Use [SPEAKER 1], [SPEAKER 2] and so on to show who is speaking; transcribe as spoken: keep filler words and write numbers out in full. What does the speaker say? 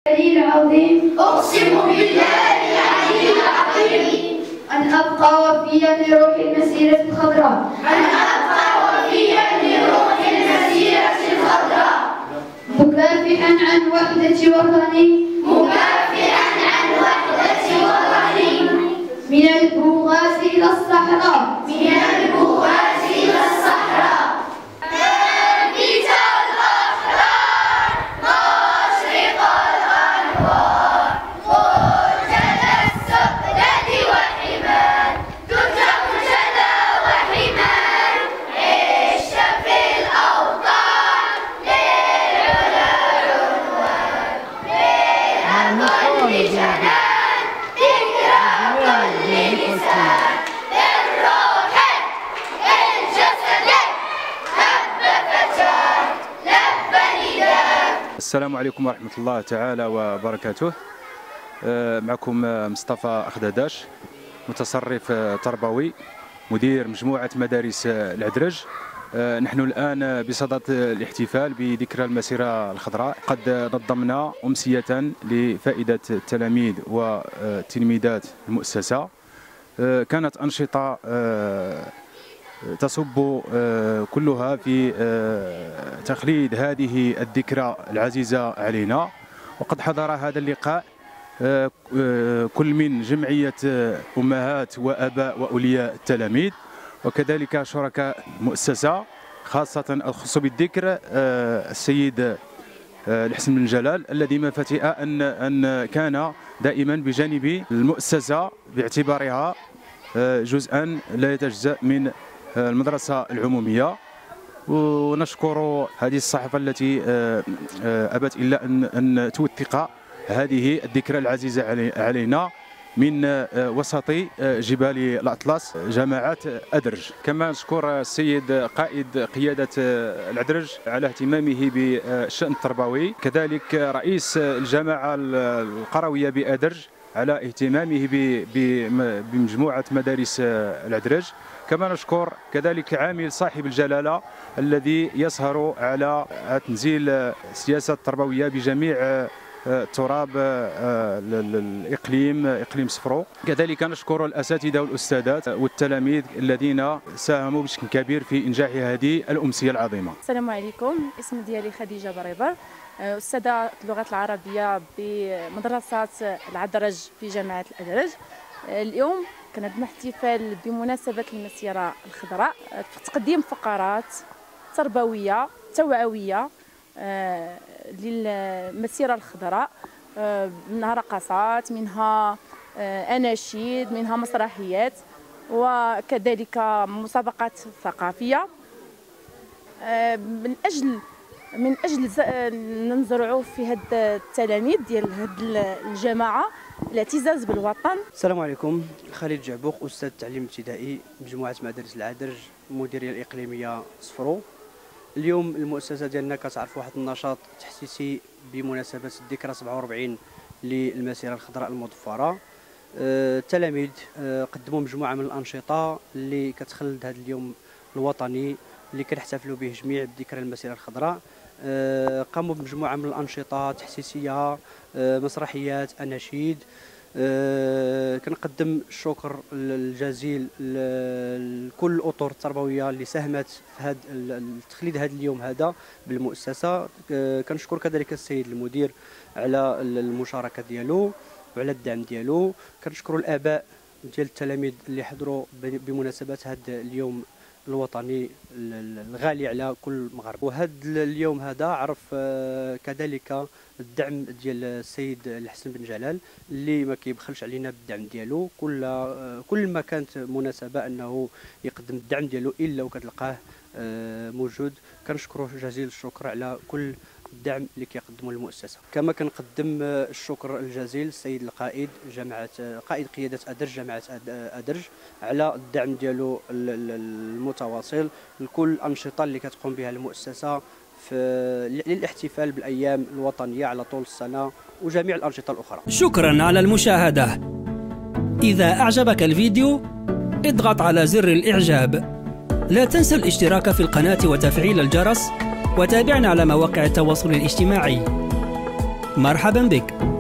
[SPEAKER 1] العظيم
[SPEAKER 2] أقسم بالله العلي العظيم
[SPEAKER 1] أن أبقى وفيا لروح المسيرة الخضراء
[SPEAKER 2] أن أبقى وفيا لروح المسيرة الخضراء
[SPEAKER 1] مكافحا عن وحدة وطني
[SPEAKER 2] مكافحا عن وحدة وطني
[SPEAKER 1] من البوغاز إلى الصحراء
[SPEAKER 2] من البوغاز إلى الصحراء
[SPEAKER 3] السلام عليكم ورحمة الله تعالى وبركاته. معكم مصطفى أخداداش، متصرف تربوي، مدير مجموعة مدارس العدرج. نحن الآن بصدد الاحتفال بذكرى المسيرة الخضراء. قد نظمنا أمسية لفائدة التلاميذ وتلميذات المؤسسة. كانت أنشطة تصب كلها في تخليد هذه الذكرى العزيزة علينا. وقد حضر هذا اللقاء كل من جمعية أمهات وأباء وأولياء التلاميذ، وكذلك شركاء المؤسسة، خاصة الخص بالذكر السيد الحسن بن جلال الذي ما فتئ أن أن كان دائما بجانب المؤسسة باعتبارها جزءا لا يتجزأ من المدرسة العمومية. ونشكر هذه الصحافة التي أبت إلا أن أن توثق هذه الذكرى العزيزة علينا من وسط جبال الأطلس جماعة أدرج. كما نشكر السيد قائد قيادة العدرج على اهتمامه بالشأن التربوي، كذلك رئيس الجماعة القروية بأدرج على اهتمامه بمجموعة مدارس العدرج. كما نشكر كذلك عامل صاحب الجلالة الذي يسهر على تنزيل السياسة التربوية بجميع تراب الإقليم إقليم صفرو. كذلك نشكر الأساتذة والأستاذات والتلاميذ الذين ساهموا بشكل كبير في إنجاح هذه الأمسية العظيمة.
[SPEAKER 4] السلام عليكم، اسم ديالي خديجة بريبر، أستاذة اللغة العربية بمدرسة العدرج في جامعة الأدرج. اليوم كان عندنا احتفال بمناسبة المسيرة الخضراء في تقديم فقرات تربوية توعوية للمسيرة الخضراء، منها رقصات، منها أناشيد، منها مسرحيات، وكذلك مسابقات ثقافية من أجل من أجل نزرعوا في هاد التلاميذ ديال هاد الجماعة الاعتزاز بالوطن.
[SPEAKER 5] السلام عليكم، خالد جعبوق، أستاذ تعليم ابتدائي بمجموعة مدارس العدرج، المديرية الإقليمية صفرو. اليوم المؤسسة ديالنا كتعرف واحد النشاط تحسيسي بمناسبة الذكرى سبعة وأربعين للمسيرة الخضراء المضفرة. التلاميذ قدموا مجموعة من الأنشطة اللي كتخلد هذا اليوم الوطني اللي كنحتفلوا به جميع بذكرى المسيرة الخضراء. قاموا بمجموعة من الأنشطة تحسيسية، مسرحيات، أناشيد. كنقدم الشكر الجزيل لكل الأطر التربوية اللي ساهمت في هذا تخليد هذا اليوم هذا بالمؤسسة. كنشكر كذلك السيد المدير على المشاركة ديالو وعلى الدعم ديالو. كنشكر الآباء ديال التلاميذ اللي حضروا بمناسبة هذا اليوم الوطني الغالي على كل مغرب. وهذا اليوم هذا عرف كذلك الدعم ديال السيد الحسن بن جلال اللي ما كيبخلش علينا بالدعم ديالو. كل كل ما كانت مناسبه انه يقدم الدعم ديالو الا وكتلقاه موجود. كنشكروه جزيل الشكر على كل الدعم اللي كيقدمه المؤسسه. كما كنقدم الشكر الجزيل السيد القائد جامعه قائد قياده أدرج جامعه أدرج على الدعم ديالو المتواصل لكل الانشطه اللي كتقوم بها المؤسسه في للاحتفال بالايام الوطنيه على طول السنه وجميع الانشطه الاخرى.
[SPEAKER 6] شكرا على المشاهده. اذا اعجبك الفيديو اضغط على زر الاعجاب. لا تنسى الاشتراك في القناه وتفعيل الجرس، وتابعنا على مواقع التواصل الاجتماعي. مرحبا بك.